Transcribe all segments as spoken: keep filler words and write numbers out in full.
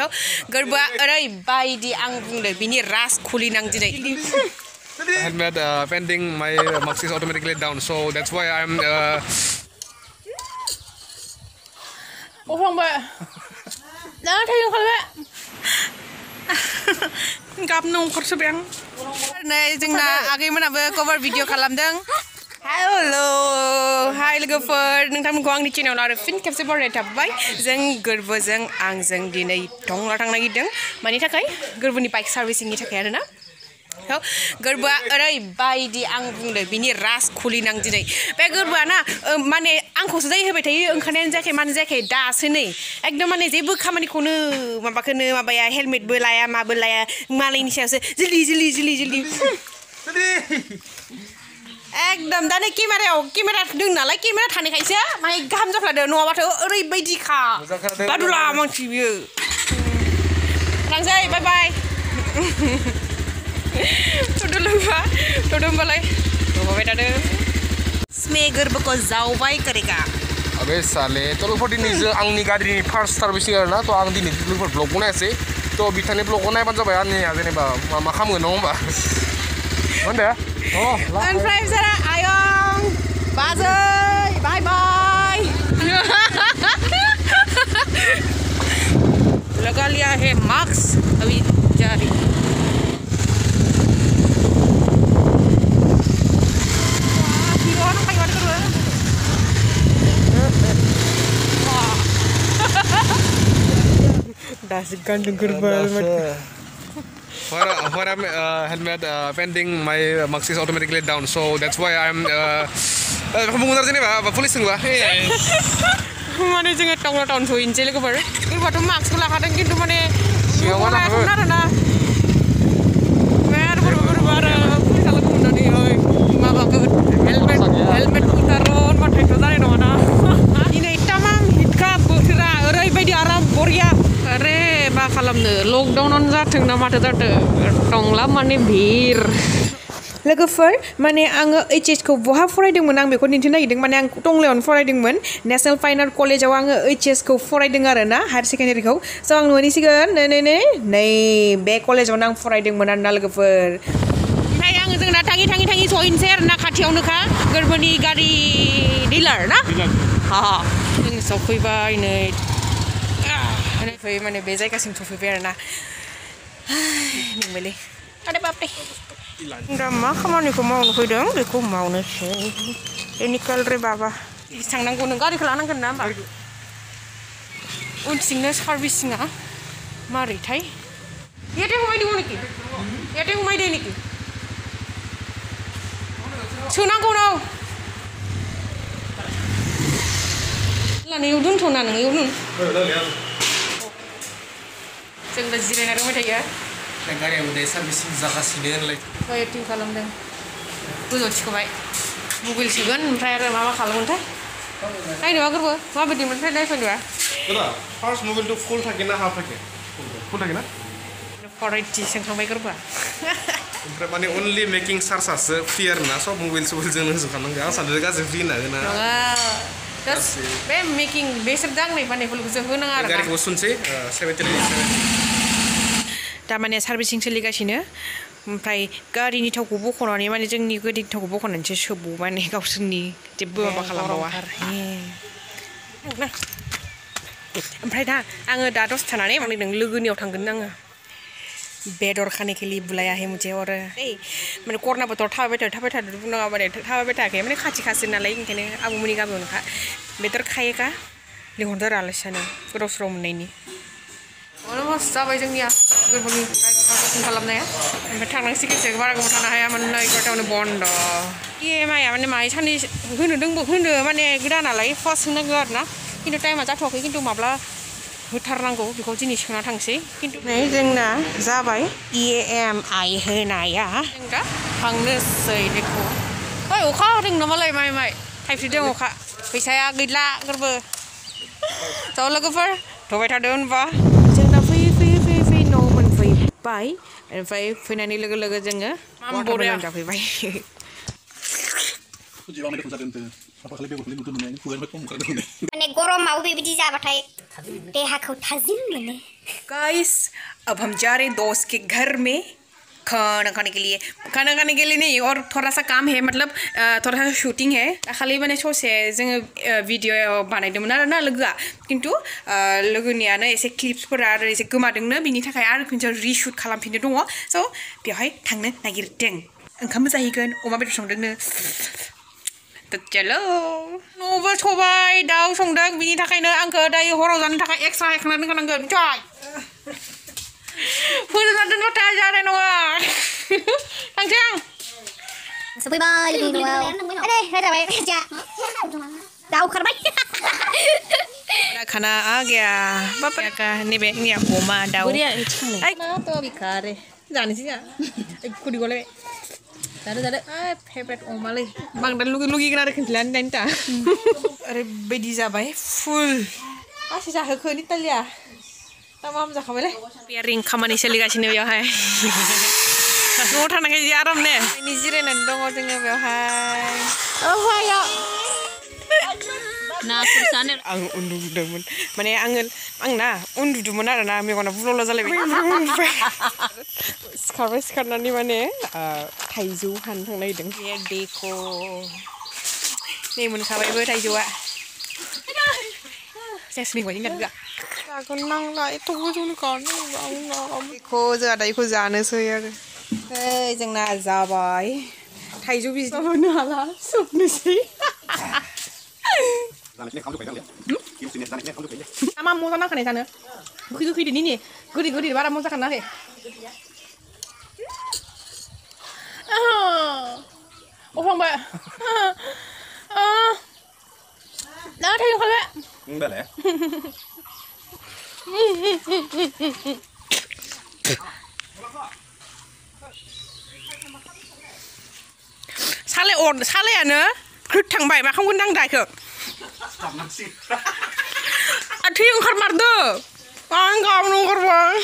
Gwrbwa ओरैबायदि आं बुंदों बिनि रास खुलिनां दिनै Helmet uh, pending, my uh, marks is automatically down, so that's why I'm. Uh... Oh, không vậy. Đó, thấy không vậy? Gặp nung khóc sụp beng. Này, जोंना आगैमोनाबो cover video खालामदों. Hello, hi लोगोफोर, नोंथांमोनखौ आंनि चेनेलाव आरो फिन खेबसे बरायनाय थाबाय। जों गोरबोजों आंजों दिनै टंला थांनो नागिरदों। मानि थाखाय? गोरबोनि बाइक सार्भिसिंनि थाखाय आरोना। गोरबोआ ओरैबायदि आं बुंदों बिनि रास खुलिनां दिनै बे गोरबोआ ना माने आंखौसो जाय होबाय थायो ओंखारनायानो जायाखै मानो जायाखै दासो नै एकदम माने जेबो खामानिखौनो माबाखौनो माबाया हेलमेटबो लाया माबो लाया मालायनि सायावसो जिलि जिलि जिलि जिलि एकदम दा नै केमेरायाव केमेरा दं नालाय केमेरा थानायखायसो माने गाहाम जाफ्लादों नङाबाथ' ओरैबायदिखा बादुला मानसि बियो थांसै बाय बाय Tuduh lupa, tuduh balai, lupa beda deh. Smeger beko zawai kerja. Abis sale, tolong for ini je, ang ni gadi ni first servicing erna, to ang di ni tolong for blog pun ese, to bitane blog pun apa saja bayan ni, ada ni ba, mama kamu nong ba. Mana? Oh, and friends ada ayong, bye bye bye. Lagi lihat he Max, abi jari. Dasar gandeng gerbal helmet. For for I'm uh, helmet uh, pending, my marks is automatically down, so that's why I'm. Kamu ngundur sini ba? Police nggak? Mana jangan tonglo tahun so inci lagi ber. Ini waktu marks kulah kadang gitu mana. Siapa nak? Mana na? Mer ber ber ber. Police alat pun ada ni. Mabak helmet helmet utaron macam itu tadi mana? Ini tamam hitka bukira. Orang ibu di Arab Korea. Are ba खालामनो lockdown जाथों ना माथो जाथों टंला माने भिर लोगोफोर माने आङो एच एस खौ बहा फरायदोंमोन आं बेखौ दिन्थिनो नागिरदों माने आं टंलायावनो फरायदोंमोन नेशनेल फाइन आर्ट कलेजाव आङो एच एस खौ फरायदों आरोना हायार सेकेन्डारिखौ स' आं नुहैसिगोन नै नै नै नै बे कलेजावनो आं फरायदोंमोन आरोना लोगोफोर ओमफ्राय आङो जोंना थाङै थाङै थाङै सहैनोसै आरोना खाथियावनोखा गोरबोनि गारि डिलार ना हा जों सफैबाय नै फै माने बे जायगासिम सफैबाय आरोना नंबायलै आरे बापरे दा मा खामानिखौ मावनो फैदों बेखौ मावनोसै एनिकेल रे बाबा थांनांगौ नों गारिखौ लानांगोन ना होमबा उनथिंनो सार्भिसिङा मारैथाय याते हुमायदों नेकि याते हुमायदों नेकि सोनांगौ नाव लानायाव दोनथ'ना नों इयाव दोन जों दा जिरायना दंबाय थायो गारियाव दा सार्भिसिं जागासिनो होनलाय वेटिं खालामदों गोजौ थिखोबाय मबाइल सोगोन ओमफ्राय आरो मा मा खालामगोनथाय नायनोबा गोरबो माबायदिमोनथाय नायफैनोबा गोरा फार्स्ट मबाइलथ' फुल थागोन ना हाफ थागोन फुल थागोन ना फरायथि सोंखांबाय गोरबोआ ओमफ्राय माने अनलि मेकिं चार्जआसो फ्रि आरोना सब मबाइल सबाइलजोंनो होजोबखानांगौ आं सानदों गाज्रि फ्रि होनना होना नङा बे मेकिं बेसोर दांनाय बानायफोरखौसो होनाङा आरो गारिखौ सुनसै थारमाने सार्भिसिं सोलिगासिनो ओमफ्राय गारिनि थावखौ बख'नानै माने जोंनि गारिनि थावखौ बख'नानैसो सोबो माने गावसोरनि जेबो माबा खालामबावा ओमफ्राय दा आङो दा दसे थानानै माने नों लोगोनियाव थांगोन आङो बेदर खाने के लिए बुलाया है मुझे और माने करना बोथोराव थाबाय थादो थाबाय थादो बुंनाङा माने थाबाय थायाखै माने खाथि खासि नालाय ओंखायनो आबौमोननि गामियावनोखा बेदर खायोखा लिंहरदो आरो आलासियानो गोदाव सोराव मोननायनि अलमस्ट जाबाय जोंनिया गोरबोनि सार्भिसिं खालामनाया ओमफ्राय थांनांसिगोनसो बारा गोबाव थानो हाया मानोना एगार'थायावनो बन्द' इ एम आइआ माने माहाय साननै होनो दोंबो होनो माने गोदानालाय फार्स्ट होनांगौ आरो ना खिन्थु टाइमा जाथ'वाखै खिन्थु माब्ला होथारनांगौ बेखौ दिनै सोंना थांसै खिन्थु नै जोंना जाबाय इ एम आइ होनाया जों दा थांनोसै बेखौ ओइ अखा हादों नामालाय माइ माइ थाइफ्रिदों अखा फैसाया गैला गोरबो ज' लोगोफोर थबाय थादो होनबा जों दा फैयै फैयै फैयै फैयै न' मोनफैबाय ओमफ्राय फैनानै लोगो लोगो जोङो वाटारमेलन जाफैबाय माने गरमाव बेबायदि जाबाथाय देहाखौ थाजिम मोनो। गाइस अब हम जा रहे हैं दोस्त के घर में खाना खाने के लिए खाना खाने के लिए नहीं और थोड़ा सा काम है मतलब थोड़ा सा शूटिंग है खाली माने ससे जोङो भिडिअ बानायदोंमोन आरो ना लोगोआ किन्तु लोगोनियानो एसे क्लिप्सफोरा आरो एसे गोमादोंनो बिनि थाखाय आरो खनसे रिशुट खालामफिननो दङ स' बेवहाय थांनो नागिरदों ओंखामबो जाहैगोन अमा बेदर संदोंनो चलो न'बो सबाय दाउ संदों बिनि थाखायनो आंखौ दायो हराव जानो थाखाय एक्सट्रा हायखांना दोनखानांगोन मिथिबाय फोजोबना दोनबाथाय जानाय नङा थांसै आं सफैबाय लोगोनि न'आव आरे जाबाय जा दाउ खारबाय खाना आ गया पापा का नैबे निया अमा दाउ आई तो बिखारे जानोसै जा खुदै गले जानो जानो फेभरेट अमालै बांद्राय लुगै लुगैगोन आरो खिन्थालानो दानि ता ओरैबायदि जाबाय फुल गासै जाहोखो नितालिया दा मा जाखाबायलै पेयारिं खामानि सोलिगासिनो बेवहाय न'आव थानायखाय जि आरामनो जिरायनानै दङ जोङो बेवहाय ओहाया ना खुरसानो आं उन्दुदोंमोन माने आङो आंना उन्दुदोंमोन आरो ना मेगना बुल'ल' जालायबाय सिखारबाय सिखारनानै माने थाइजौ हानो थांनो नागिरदों बेख' नै मोनखाबायबो थाइजौआ जासिगोन बायदि गारगा जागोन नांला एथ' गोजौनि गानो आंना बेखौ जोंहा दा बेखौ जानोसै आरो ओइ जोंना जाबाय थाइजौ बिजि जाबोनो हाला सोबनोसै मा मोजां नांखानाय जानो गोखै गोखै दिनि नि गोदै गोदै बारा मोजां खानाखै अफांबाय दा थाइजौ खाबाय बेले सालाय अर सालायानो ग्रोद थांबाय मा खालामगोन आं दायखौ थै ओंखारमारदो आं गावनो ओंखारबाय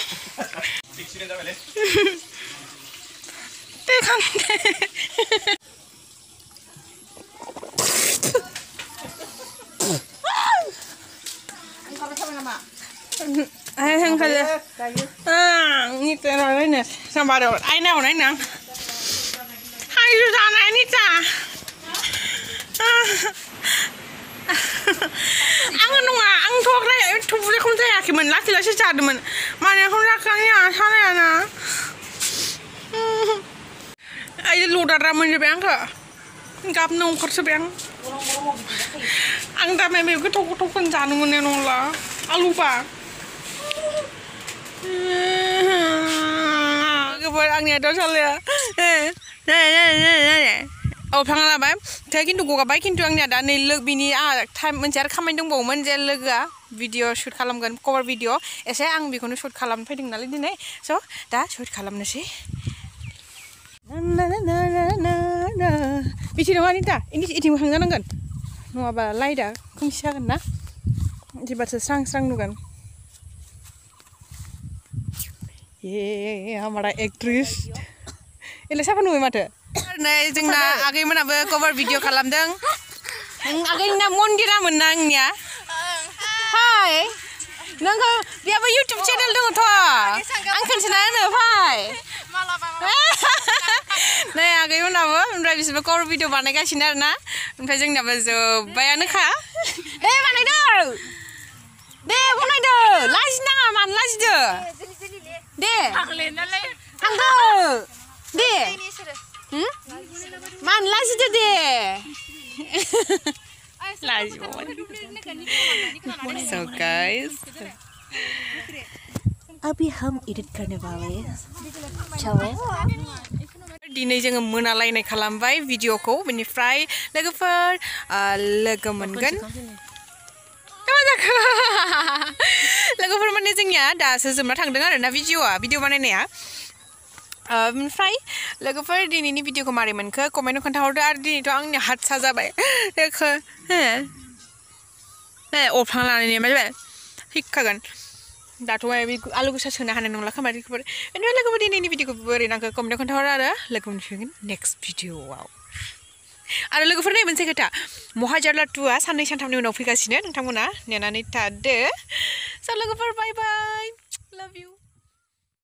Ay, ang kala. Ah, ngito na rin eh. Sambaro. Ay na, ay na. Ay, Susana, Anita. Ang ano nga, ang tuwag na, tubuli kong tayo, kiman lang sila siya sa duman. Mani akong lakang niya, sana yan ah. Ay, luda raman niya bang ka? Gap nung kursa bang. Ang dami may kutok-kutok kan dyan mo niya nung la. Alu pa. Kepada angnya dah salah. Eh, eh, eh, eh, eh. Oh, pangalah bay. Tapi kintu gua bay kintu angnya dah ni leg bini ah time mencari kamera dong bau mencari leg ah video shoot kalam kan cover video. Ese ang bikonu shoot kalam pay ding nali di nih. So, dah shoot kalam nasi. Na na na na na na. Bici nama ni ta. Ini ini hanggan anggan. Nu apa lay dah. Kung siapa kan na? Tiba serang-serang nu kan. ये हमारा actress इले साफा नुयो माथो नै जोंना आगैमोनाबो कभार video खालामदों आगैना मन्दिरा मोनना आंनिया हाय नोंखौ बेयाबो इउटुब चेनेल दङथ' आं खोन्थानो फाय नै आगैमोनाबो ओमफ्राय बिसोरबो कभार भिडिअ बानायगासिनो आरोना ओमफ्राय जोंनाबो जोब्बायानोखा दे बानायदो दे बानायदो लाजिनाङा मानो लाजिदो दे थांदो दे मान लाजिदो दे So guys अभी हम एडिट करने वाले हैं चलो दिनै जोङो मोनालायनाय खालामबाय भिडिअखौ बेनिफ्राय लोगोफोर लोगो मोनगोन लोगोफोर माने जोंनिया दासो जोबना थांदों आरोना भिडिअआ भिडिअ बानायनाया ओमफ्राय लोगोफोर दिनैनि भिडिअखौ मारै मोनखो कमेन्टआव खोन्थाहरदो आरो दिनैथ' आंनि हातसा जाबाय एखो हे हे अफां लानानै मा जाबाय हिक्खागोन दाथ' आलु गोसा सोनो हानाय नंला खोमा लोगोफोर बेनिफ्राय लोगोफोर दिनैनि भिडिअखौ बोरै नांखो कमेन्टआव खोन्थाहर आरो लोगो मोनफिनगोन नेक्स्ट भिडिअआव आरो लोगोफोर नै मोनसे खोथा महाजारला टुआ साननै सानथामनि उनाव फैगासिनो नोंथांमोना नेनानै थादो स' लोगोफोर बाय बाय लाभ इउ